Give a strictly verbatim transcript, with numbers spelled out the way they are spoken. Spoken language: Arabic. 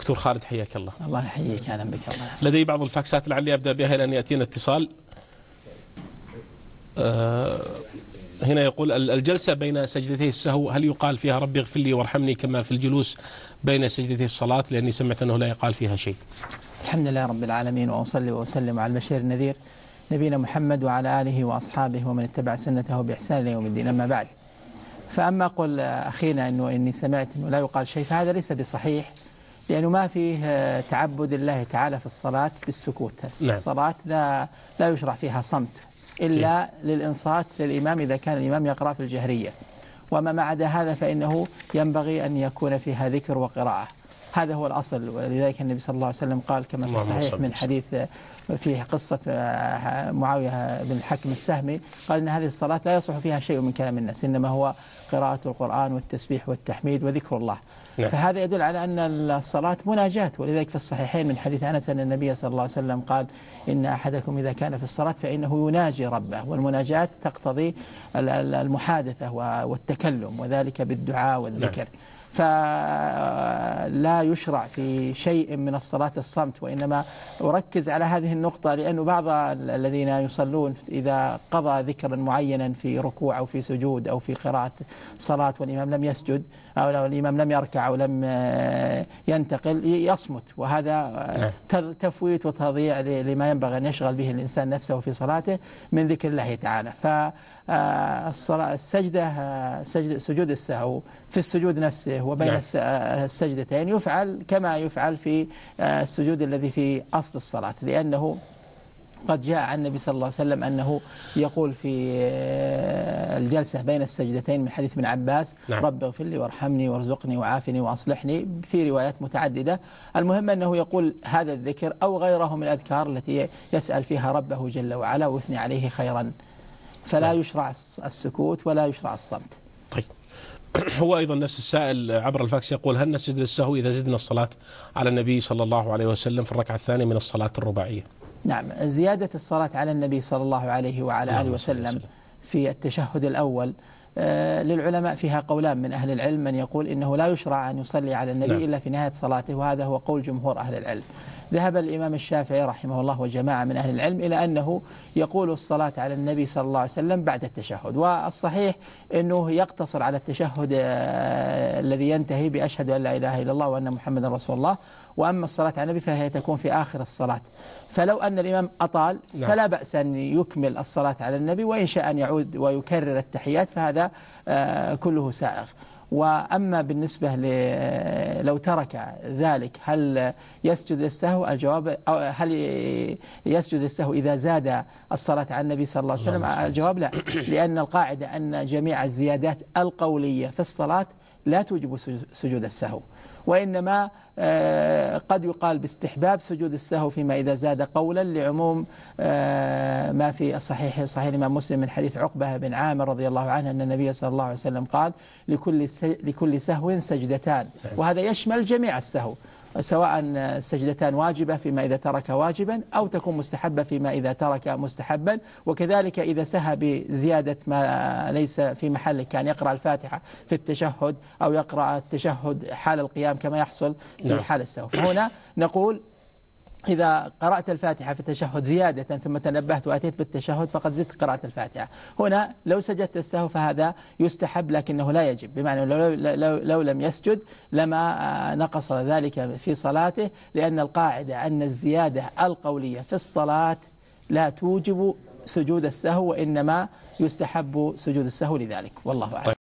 دكتور خالد حياك الله. الله يحييك، أهلا بك. الله لدي بعض الفاكسات لعلي أبدأ بها لأن يأتينا اتصال. آه هنا يقول: الجلسة بين سجدتي السهو هل يقال فيها ربي اغفر لي وارحمني كما في الجلوس بين سجدتي الصلاة؟ لأني سمعت أنه لا يقال فيها شيء. الحمد لله رب العالمين، وأصلي وأسلم على البشير النذير نبينا محمد وعلى آله وأصحابه ومن اتبع سنته بإحسان إلى يوم الدين. أما بعد، فأما قل أخينا أنه إني سمعت أنه لا يقال شيء، فهذا ليس بصحيح، لأنه ما فيه تعبد الله تعالى في الصلاة بالسكوت. الصلاة لا, لا يشرع فيها صمت إلا للإنصات للإمام إذا كان الإمام يقرأ في الجهرية، وما ما عدا هذا فإنه ينبغي أن يكون فيها ذكر وقراءة. هذا هو الأصل، ولذلك النبي صلى الله عليه وسلم قال كما في الصحيح من حديث فيه قصة معاوية بن الحكم السهمي، قال إن هذه الصلاة لا يصح فيها شيء من كلام الناس، إنما هو قراءة القرآن والتسبيح والتحميد وذكر الله. نعم. فهذا يدل على أن الصلاة مناجاة، ولذلك في الصحيحين من حديث أنس أن النبي صلى الله عليه وسلم قال: إن أحدكم إذا كان في الصلاة فإنه يناجي ربه، والمناجاة تقتضي المحادثة والتكلم، وذلك بالدعاء والذكر. نعم. فلا يشرع في شيء من الصلاة الصمت، وإنما أركز على هذه النقطة لأن بعض الذين يصلون إذا قضى ذكرا معينا في ركوع أو في سجود أو في قراءة صلاة والإمام لم يسجد أو الإمام لم يركع أو لم ينتقل يصمت، وهذا تفويت وتضييع لما ينبغي أن يشغل به الإنسان نفسه في صلاته من ذكر الله تعالى. فالسجدة سجود السهو في السجود نفسه وبين السجدتين يفعل كما يفعل في السجود الذي في أصل الصلاة، لأنه قد جاء عن النبي صلى الله عليه وسلم أنه يقول في الجلسة بين السجدتين من حديث ابن عباس: نعم. رب اغفر لي وارحمني وارزقني وعافني وأصلحني، في روايات متعددة. المهم أنه يقول هذا الذكر أو غيره من الأذكار التي يسأل فيها ربه جل وعلا ويثني عليه خيرا، فلا نعم. يشرع السكوت ولا يشرع الصمت. طيب، هو أيضا نفس السائل عبر الفاكس يقول: هل نسجد للسهو إذا زدنا الصلاة على النبي صلى الله عليه وسلم في الركعة الثانية من الصلاة الرباعية؟ نعم، زيادة الصلاة على النبي صلى الله عليه وعلى آله وسلم في التشهد الأول آه للعلماء فيها قولان من أهل العلم، من يقول إنه لا يشرع أن يصلي على النبي نعم. إلا في نهاية صلاته، وهذا هو قول جمهور أهل العلم. ذهب الإمام الشافعي رحمه الله وجماعة من أهل العلم إلى أنه يقول الصلاة على النبي صلى الله عليه وسلم بعد التشهد، والصحيح أنه يقتصر على التشهد آه الذي ينتهي بأشهد أن لا إله إلا الله وأن محمدا رسول الله، وأما الصلاة على النبي فهي تكون في آخر الصلاة. فلو أن الإمام أطال نعم. فلا بأس أن يكمل الصلاة على النبي، وإن شاء أن يعود ويكرر التحيات فهذا آه كله سائغ. وأما بالنسبة لو ترك ذلك هل يسجد للسهو؟ الجواب هل يسجد للسهو إذا زاد الصلاة على النبي صلى الله عليه وسلم؟ الجواب لا، لأن القاعدة أن جميع الزيادات القولية في الصلاة لا توجب سجود السهو، وإنما قد يقال باستحباب سجود السهو فيما إذا زاد قولا، لعموم ما في الصحيح صحيح الإمام مسلم من حديث عقبة بن عامر رضي الله عنه أن النبي صلى الله عليه وسلم قال: لكل لكل سهو سجدتان، وهذا يشمل جميع السهو، سواء سجدتان واجبة فيما إذا ترك واجبا أو تكون مستحبة فيما إذا ترك مستحبا. وكذلك إذا سهى بزيادة ما ليس في محله، كان يقرأ الفاتحة في التشهد أو يقرأ التشهد حال القيام كما يحصل في حال السهو، فهنا نقول إذا قرأت الفاتحة في التشهد زيادة ثم تنبهت وأتيت بالتشهد فقد زدت قراءة الفاتحة. هنا لو سجدت السهو فهذا يستحب لكنه لا يجب، بمعنى لو, لو, لو لم يسجد لما نقص ذلك في صلاته، لأن القاعدة أن الزيادة القولية في الصلاة لا توجب سجود السهو، وإنما يستحب سجود السهو لذلك، والله أعلم.